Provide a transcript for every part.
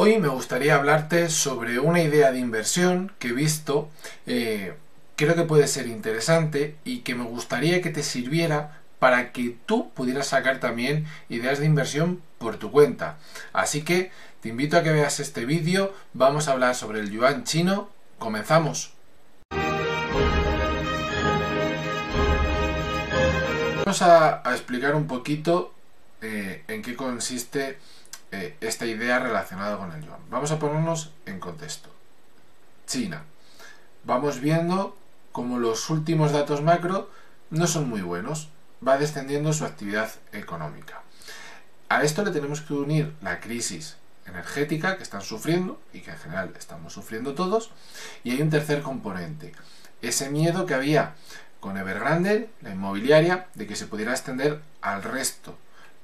Hoy me gustaría hablarte sobre una idea de inversión que he visto, creo que puede ser interesante y que me gustaría que te sirviera para que tú pudieras sacar también ideas de inversión por tu cuenta. Así que te invito a que veas este vídeo, vamos a hablar sobre el yuan chino, comenzamos. Vamos a explicar un poquito en qué consiste esta idea relacionada con el yuan. Vamos a ponernos en contexto. China. Vamos viendo como los últimos datos macro no son muy buenos. Va descendiendo su actividad económica. A esto le tenemos que unir la crisis energética que están sufriendo y que en general estamos sufriendo todos. Y hay un tercer componente. Ese miedo que había con Evergrande, la inmobiliaria, de que se pudiera extender al resto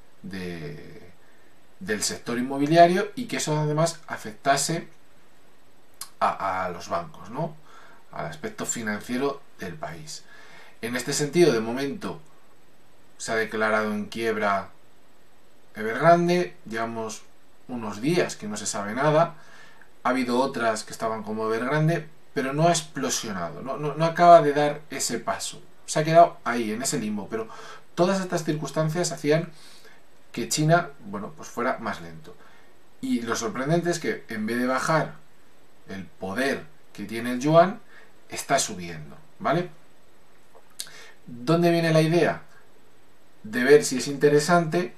del sector inmobiliario y que eso además afectase a los bancos, ¿no? Al aspecto financiero del país. En este sentido, de momento, se ha declarado en quiebra Evergrande, llevamos unos días que no se sabe nada, ha habido otras que estaban como Evergrande, pero no ha explosionado, no acaba de dar ese paso, se ha quedado ahí, en ese limbo, pero todas estas circunstancias hacían que China, bueno, pues fuera más lento. Y lo sorprendente es que en vez de bajar el poder que tiene el yuan, está subiendo, ¿vale? ¿Dónde viene la idea? De ver si es interesante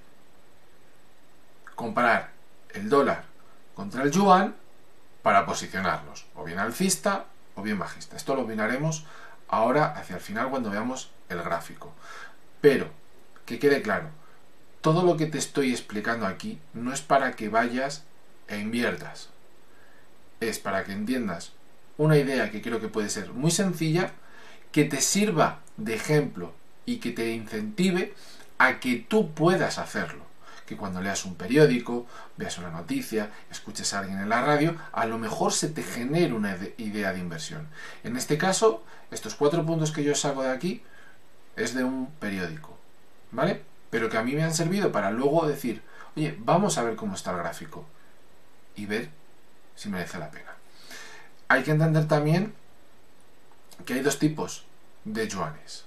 comparar el dólar contra el yuan para posicionarlos, o bien alcista o bien bajista. Esto lo miraremos ahora hacia el final cuando veamos el gráfico. Pero, que quede claro, todo lo que te estoy explicando aquí no es para que vayas e inviertas. Es para que entiendas una idea que creo que puede ser muy sencilla, que te sirva de ejemplo y que te incentive a que tú puedas hacerlo. Que cuando leas un periódico, veas una noticia, escuches a alguien en la radio, a lo mejor se te genere una idea de inversión. En este caso, estos 4 puntos que yo saco de aquí es de un periódico, ¿vale? Pero que a mí me han servido para luego decir, oye, vamos a ver cómo está el gráfico y ver si merece la pena. Hay que entender también que hay dos tipos de yuanes.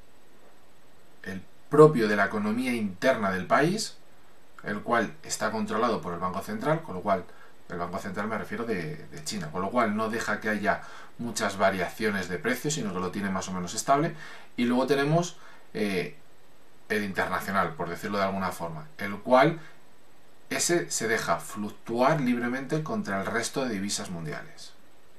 El propio de la economía interna del país, el cual está controlado por el Banco Central, con lo cual, el Banco Central me refiero de China, con lo cual no deja que haya muchas variaciones de precios, sino que lo tiene más o menos estable. Y luego tenemos el internacional, por decirlo de alguna forma, el cual ese se deja fluctuar libremente contra el resto de divisas mundiales.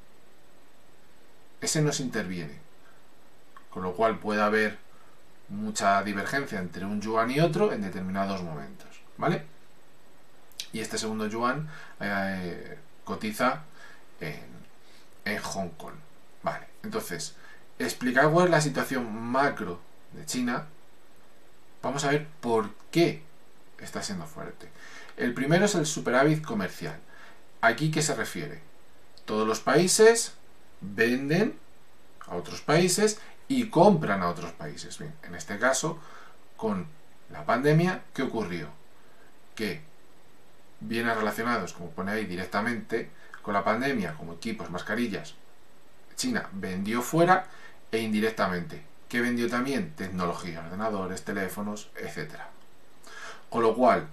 Ese no se interviene, con lo cual puede haber mucha divergencia entre un yuan y otro en determinados momentos, ¿vale? Y este segundo yuan cotiza en Hong Kong, ¿vale? Entonces, explicar cuál es la situación macro de China, vamos a ver por qué está siendo fuerte. El primero es el superávit comercial. ¿Aquí qué se refiere? Todos los países venden a otros países y compran a otros países. Bien, en este caso, con la pandemia, ¿qué ocurrió? Que viene relacionados, como pone ahí directamente, con la pandemia, como equipos, mascarillas, China vendió fuera e indirectamente. ¿Qué vendió también? Tecnología, ordenadores, teléfonos, etc. Con lo cual,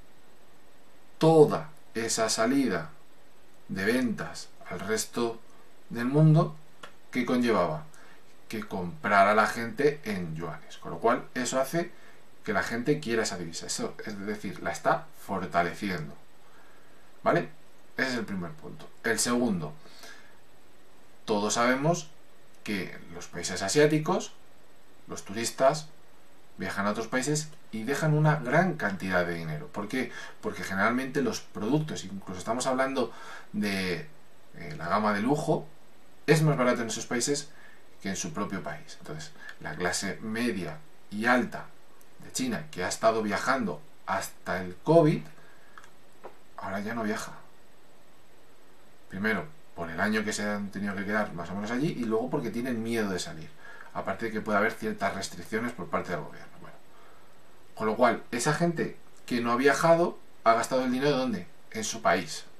toda esa salida de ventas al resto del mundo, ¿qué conllevaba? Que comprara la gente en yuanes, con lo cual eso hace que la gente quiera esa divisa, eso es decir, la está fortaleciendo, ¿vale? Ese es el primer punto. El segundo, todos sabemos que los países asiáticos, los turistas viajan a otros países y dejan una gran cantidad de dinero. ¿Por qué? Porque generalmente los productos, incluso estamos hablando de la gama de lujo, es más barato en esos países que en su propio país. Entonces, la clase media y alta de China, que ha estado viajando hasta el COVID, ahora ya no viaja. Primero, por el año que se han tenido que quedar más o menos allí, y luego porque tienen miedo de salir. Aparte de que puede haber ciertas restricciones por parte del gobierno. Bueno, con lo cual, esa gente que no ha viajado, ha gastado el dinero ¿dónde? En su país.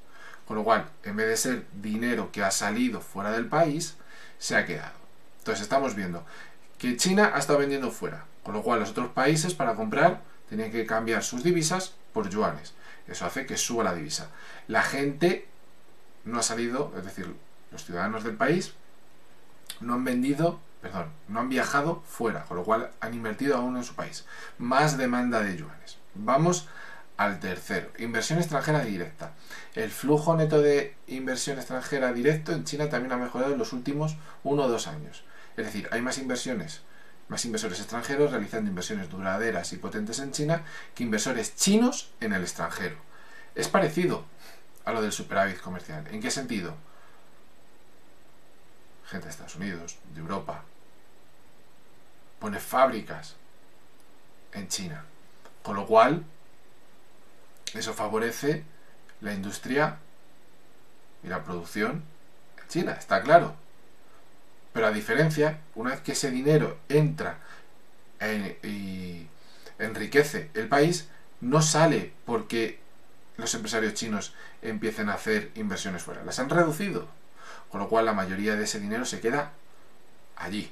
Con lo cual, en vez de ser dinero que ha salido fuera del país, se ha quedado. Entonces estamos viendo que China ha estado vendiendo fuera, con lo cual los otros países para comprar tenían que cambiar sus divisas por yuanes. Eso hace que suba la divisa. La gente no ha salido, es decir, los ciudadanos del país no han viajado fuera, con lo cual han invertido aún en su país. Más demanda de yuanes. Vamos al tercero, inversión extranjera directa. El flujo neto de inversión extranjera directo en China también ha mejorado en los últimos 1 o 2 años. Es decir, hay más inversores extranjeros realizando inversiones duraderas y potentes en China que inversores chinos en el extranjero. Es parecido a lo del superávit comercial. ¿En qué sentido? Gente de Estados Unidos, de Europa, pone fábricas en China. Con lo cual, eso favorece la industria y la producción en China, está claro. Pero a diferencia, una vez que ese dinero entra y enriquece el país, no sale porque los empresarios chinos empiecen a hacer inversiones fuera. Las han reducido. Con lo cual la mayoría de ese dinero se queda allí.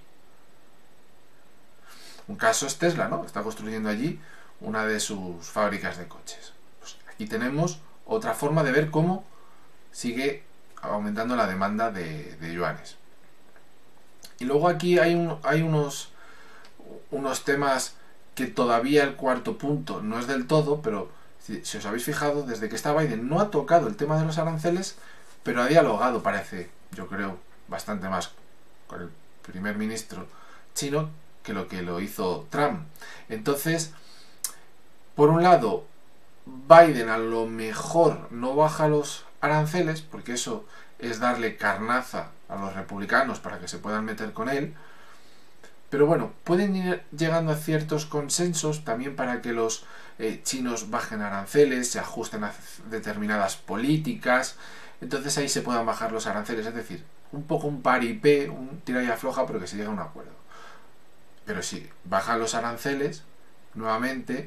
Un caso es Tesla, ¿no? Está construyendo allí una de sus fábricas de coches. Pues aquí tenemos otra forma de ver cómo sigue aumentando la demanda de yuanes. Y luego aquí hay unos temas que todavía el cuarto punto no es del todo, pero si os habéis fijado, desde que está Biden no ha tocado el tema de los aranceles, pero ha dialogado, parece, yo creo, bastante más con el primer ministro chino que lo hizo Trump. Entonces, por un lado, Biden a lo mejor no baja los aranceles, porque eso es darle carnaza a los republicanos para que se puedan meter con él, pero bueno, pueden ir llegando a ciertos consensos también para que los chinos bajen aranceles, se ajusten a determinadas políticas, entonces ahí se puedan bajar los aranceles, es decir, un poco un paripé, un tira y afloja, pero que se llegue a un acuerdo. Pero si bajan los aranceles, nuevamente,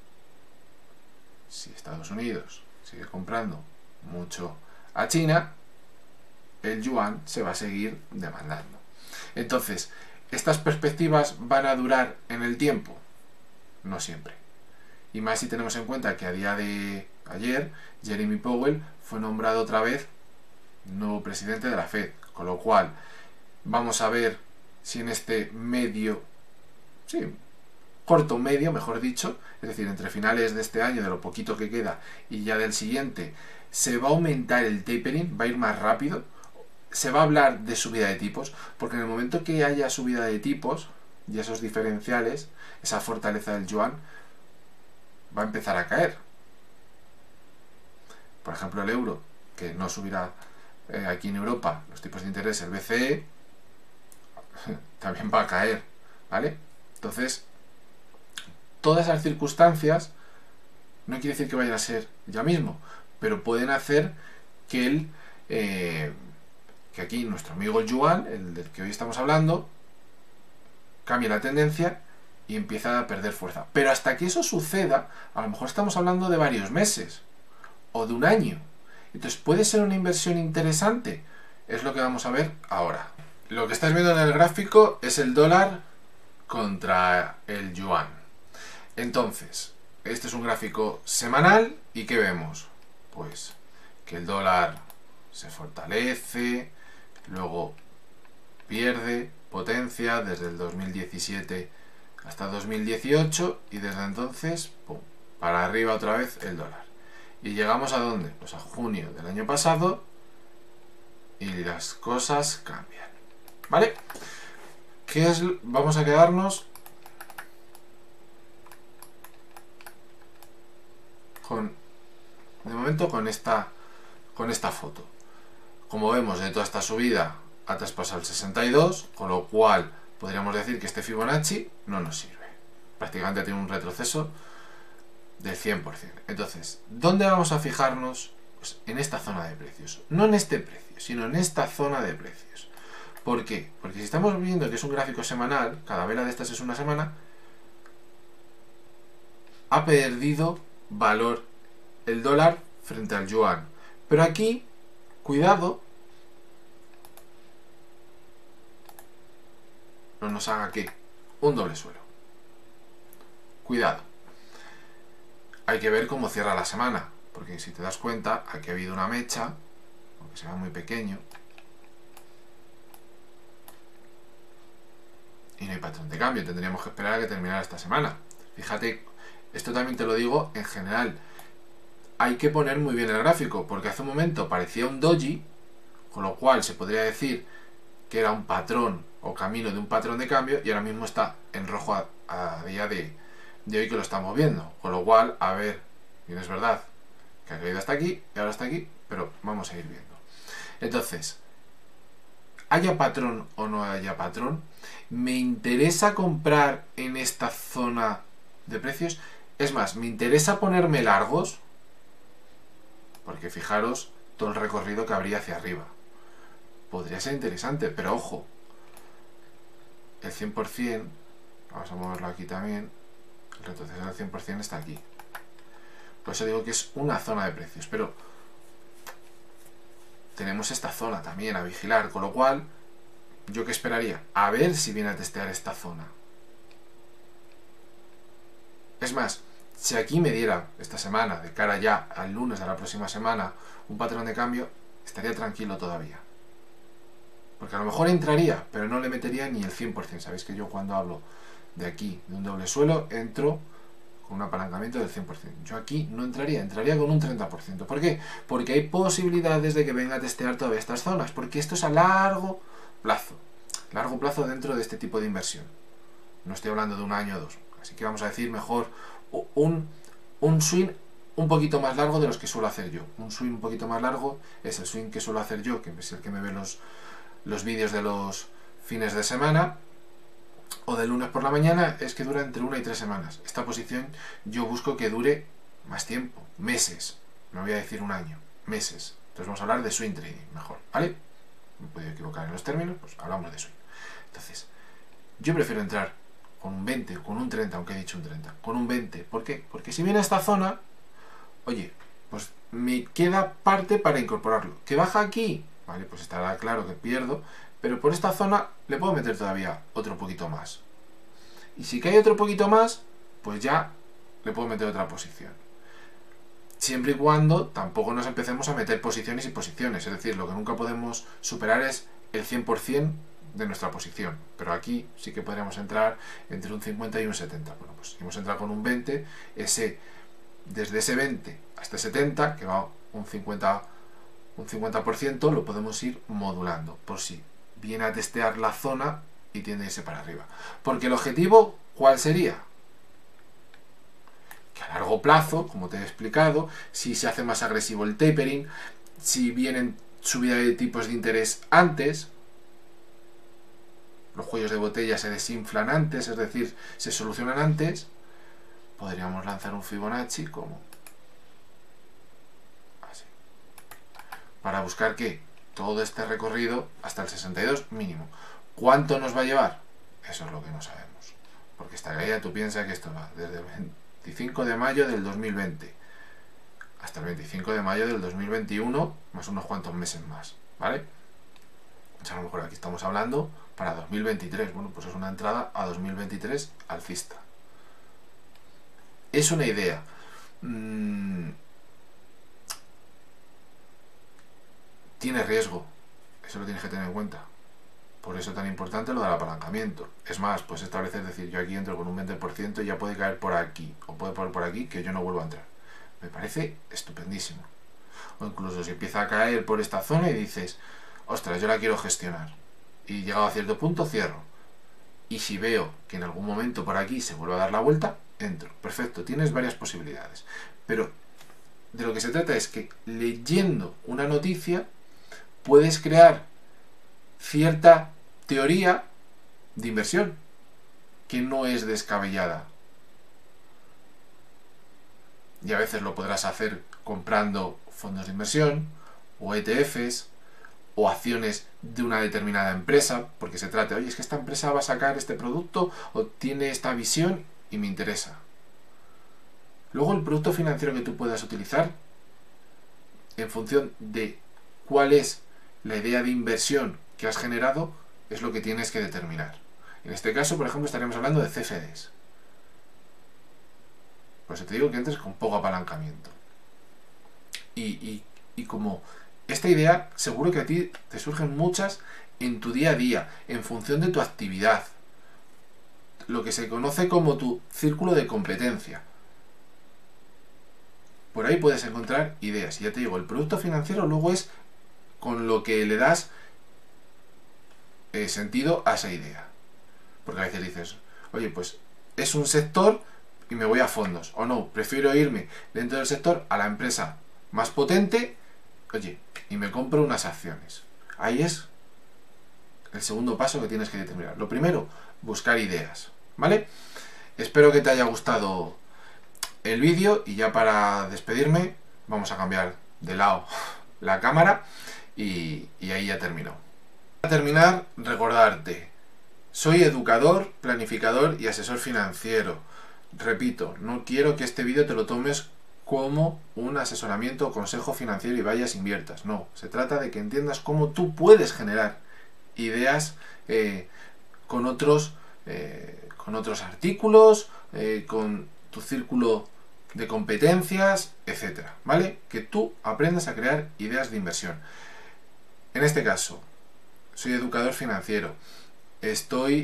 si Estados Unidos sigue comprando mucho a China, el yuan se va a seguir demandando. Entonces, ¿estas perspectivas van a durar en el tiempo? No siempre. Y más si tenemos en cuenta que a día de ayer, Jeremy Powell fue nombrado otra vez nuevo presidente de la Fed. Con lo cual, vamos a ver si en este corto medio, mejor dicho, es decir, entre finales de este año, de lo poquito que queda, y ya del siguiente, se va a aumentar el tapering, va a ir más rápido, se va a hablar de subida de tipos, porque en el momento que haya subida de tipos, y esos diferenciales, esa fortaleza del yuan, va a empezar a caer. Por ejemplo, el euro, que no subirá aquí en Europa los tipos de interés, el BCE, también va a caer, ¿vale? Entonces, todas esas circunstancias no quiere decir que vayan a ser ya mismo, pero pueden hacer que que aquí nuestro amigo el yuan, el del que hoy estamos hablando, cambie la tendencia y empieza a perder fuerza. Pero hasta que eso suceda, a lo mejor estamos hablando de varios meses o de un año. Entonces, ¿puede ser una inversión interesante? Es lo que vamos a ver ahora. Lo que estáis viendo en el gráfico es el dólar contra el yuan. Entonces, este es un gráfico semanal y ¿qué vemos? Pues que el dólar se fortalece, luego pierde potencia desde el 2017 hasta 2018 y desde entonces, ¡pum!, para arriba otra vez el dólar. ¿Y llegamos a dónde? Pues a junio del año pasado y las cosas cambian. ¿Vale? Vamos a quedarnos de momento con esta foto. Como vemos, de toda esta subida ha traspasado el 62, con lo cual podríamos decir que este Fibonacci no nos sirve. Prácticamente tiene un retroceso del 100%. Entonces, ¿dónde vamos a fijarnos? Pues en esta zona de precios. No en este precio, sino en esta zona de precios. ¿Por qué? Porque si estamos viendo que es un gráfico semanal, cada vela de estas es una semana, ha perdido valor el dólar frente al yuan. Pero aquí Cuidado no nos haga ¿qué? Un doble suelo. Cuidado. Hay que ver cómo cierra la semana, porque si te das cuenta, aquí ha habido una mecha, aunque sea muy pequeño, y no hay patrón de cambio. Tendríamos que esperar a que terminara esta semana. Fíjate, esto también te lo digo en general. Hay que poner muy bien el gráfico, porque hace un momento parecía un doji, con lo cual se podría decir que era un patrón o camino de un patrón de cambio, y ahora mismo está en rojo a día de hoy que lo estamos viendo. Con lo cual, a ver, bien es verdad que ha caído hasta aquí y ahora está aquí, pero vamos a ir viendo. Entonces, haya patrón o no haya patrón, me interesa comprar en esta zona de precios. Es más, me interesa ponerme largos, porque fijaros todo el recorrido que habría hacia arriba. Podría ser interesante, pero ojo, el 100%, vamos a moverlo aquí también, el retroceso del 100% está aquí. Por eso digo que es una zona de precios, pero tenemos esta zona también a vigilar, con lo cual, ¿yo qué esperaría? A ver si viene a testear esta zona. Es más, si aquí me diera esta semana, de cara ya al lunes de la próxima semana, un patrón de cambio, estaría tranquilo todavía. Porque a lo mejor entraría, pero no le metería ni el 100%. Sabéis que yo cuando hablo de aquí, de un doble suelo, entro con un apalancamiento del 100%. Yo aquí no entraría, entraría con un 30%. ¿Por qué? Porque hay posibilidades de que venga a testear todas estas zonas, porque esto es a largo plazo. Largo plazo dentro de este tipo de inversión. No estoy hablando de un año o dos. Así que vamos a decir mejor un swing un poquito más largo de los que suelo hacer yo. Un swing un poquito más largo es el swing que suelo hacer yo, que es el que me ve los vídeos de los fines de semana o del lunes por la mañana, es que dura entre 1 y 3 semanas. Esta posición yo busco que dure más tiempo, meses. No voy a decir un año, meses. Entonces vamos a hablar de swing trading mejor, ¿vale? Me he podido equivocar en los términos, pues hablamos de swing. Entonces, yo prefiero entrar con un 20 o con un 30, aunque he dicho un 30, con un 20. ¿Por qué? Porque si viene a esta zona, oye, pues me queda parte para incorporarlo. ¿Que baja aquí? Vale, pues estará claro que pierdo, pero por esta zona le puedo meter todavía otro poquito más. Y si cae otro poquito más, pues ya le puedo meter otra posición. Siempre y cuando tampoco nos empecemos a meter posiciones y posiciones. Es decir, lo que nunca podemos superar es el 100% de nuestra posición. Pero aquí sí que podríamos entrar entre un 50 y un 70. Bueno, pues si hemos entrado con un 20, desde ese 20 hasta 70, que va un 50%, lo podemos ir modulando por si viene a testear la zona y tiende a irse para arriba. Porque el objetivo, ¿cuál sería? Que a largo plazo, como te he explicado, si se hace más agresivo el tapering, si vienen subida de tipos de interés antes, los cuellos de botella se desinflan antes, es decir, se solucionan antes, podríamos lanzar un Fibonacci como así. Para buscar que todo este recorrido hasta el 62 mínimo. ¿Cuánto nos va a llevar? Eso es lo que no sabemos. Porque esta caída, tú piensas que esto va desde el 25 de mayo del 2020 hasta el 25 de mayo del 2021, más unos cuantos meses más, ¿vale? O sea, a lo mejor aquí estamos hablando para 2023. Bueno, pues es una entrada a 2023 alcista. Es una idea. Tiene riesgo. Eso lo tienes que tener en cuenta. Por eso es tan importante lo del apalancamiento. Es más, pues establecer, decir, yo aquí entro con un 20% y ya puede caer por aquí, o puede caer por aquí, que yo no vuelvo a entrar. Me parece estupendísimo. O incluso si empieza a caer por esta zona y dices, ostras, yo la quiero gestionar. Y llegado a cierto punto, cierro. Y si veo que en algún momento por aquí se vuelve a dar la vuelta, entro. Perfecto, tienes varias posibilidades. Pero de lo que se trata es que leyendo una noticia puedes crear cierta teoría de inversión que no es descabellada. Y a veces lo podrás hacer comprando fondos de inversión o ETFs o acciones de una determinada empresa, porque se trata, oye, es que esta empresa va a sacar este producto o tiene esta visión y me interesa. Luego el producto financiero que tú puedas utilizar en función de cuál es la idea de inversión que has generado, es lo que tienes que determinar. En este caso, por ejemplo, estaríamos hablando de CFDs. Por eso te digo que entres con poco apalancamiento. Y como esta idea, seguro que a ti te surgen muchas en tu día a día, en función de tu actividad. Lo que se conoce como tu círculo de competencia. Por ahí puedes encontrar ideas. Y ya te digo, el producto financiero luego es con lo que le das sentido a esa idea. Porque a veces dices, oye, pues es un sector y me voy a fondos. O no, prefiero irme dentro del sector a la empresa más potente, oye, y me compro unas acciones. Ahí es el segundo paso que tienes que determinar. Lo primero, buscar ideas, ¿vale? Espero que te haya gustado el vídeo y ya para despedirme vamos a cambiar de lado la cámara y ahí ya termino. Para terminar, recordarte, soy educador, planificador y asesor financiero. Repito, no quiero que este vídeo te lo tomes como un asesoramiento o consejo financiero y vayas inviertas. No, se trata de que entiendas cómo tú puedes generar ideas con otros artículos, con tu círculo de competencias, etcétera, ¿vale? Que tú aprendas a crear ideas de inversión. En este caso, soy educador financiero. Estoy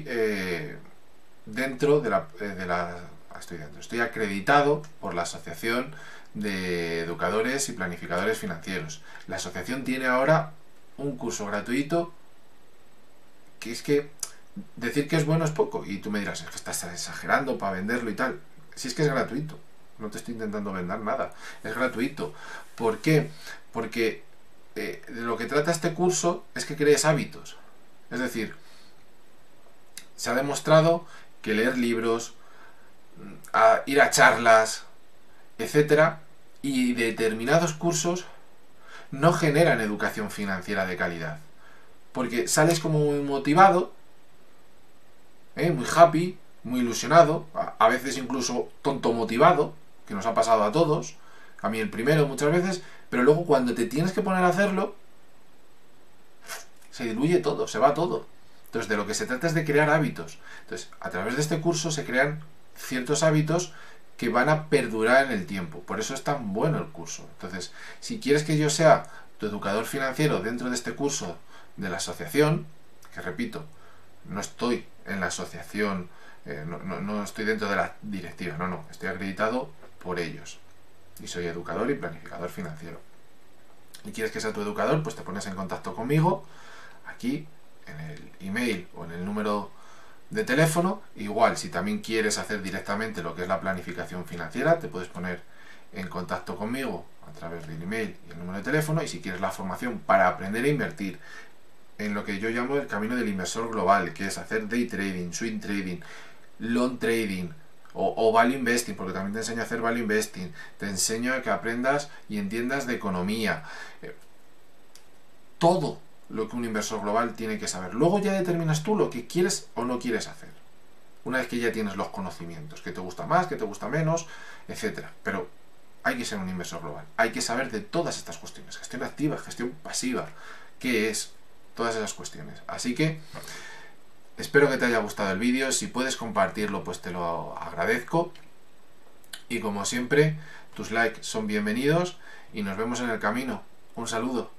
estoy acreditado por la Asociación de Educadores y Planificadores Financieros. La asociación tiene ahora un curso gratuito que es que decir que es bueno es poco. Y tú me dirás, es que estás exagerando para venderlo y tal. Si es que es gratuito. No te estoy intentando vender nada. Es gratuito. ¿Por qué? Porque de lo que trata este curso es que crees hábitos. Es decir, se ha demostrado que leer libros, ir a charlas, etcétera, y determinados cursos no generan educación financiera de calidad. Porque sales como muy motivado, muy happy, muy ilusionado, a veces incluso tonto motivado, que nos ha pasado a todos, a mí el primero muchas veces, pero luego cuando te tienes que poner a hacerlo, se diluye todo, se va todo. Entonces, de lo que se trata es de crear hábitos. Entonces, a través de este curso se crean ciertos hábitos que van a perdurar en el tiempo. Por eso es tan bueno el curso. Entonces, si quieres que yo sea tu educador financiero dentro de este curso de la asociación, que repito, no estoy en la asociación, no estoy dentro de la directiva, no, estoy acreditado por ellos. Y soy educador y planificador financiero. Y quieres que sea tu educador, pues te pones en contacto conmigo, aquí, en el email o en el número de teléfono. Igual, si también quieres hacer directamente lo que es la planificación financiera, te puedes poner en contacto conmigo a través del email y el número de teléfono. Y si quieres la formación para aprender a invertir en lo que yo llamo el camino del inversor global, que es hacer day trading, swing trading, long trading o value investing, porque también te enseño a hacer value investing, te enseño a que aprendas y entiendas de economía, todo lo que un inversor global tiene que saber. Luego ya determinas tú lo que quieres o no quieres hacer. Una vez que ya tienes los conocimientos, que te gusta más, que te gusta menos, etcétera. Pero hay que ser un inversor global. Hay que saber de todas estas cuestiones. Gestión activa, gestión pasiva. ¿Qué es? Todas esas cuestiones. Así que espero que te haya gustado el vídeo. Si puedes compartirlo, pues te lo agradezco. Y como siempre, tus likes son bienvenidos. Y nos vemos en el camino. Un saludo.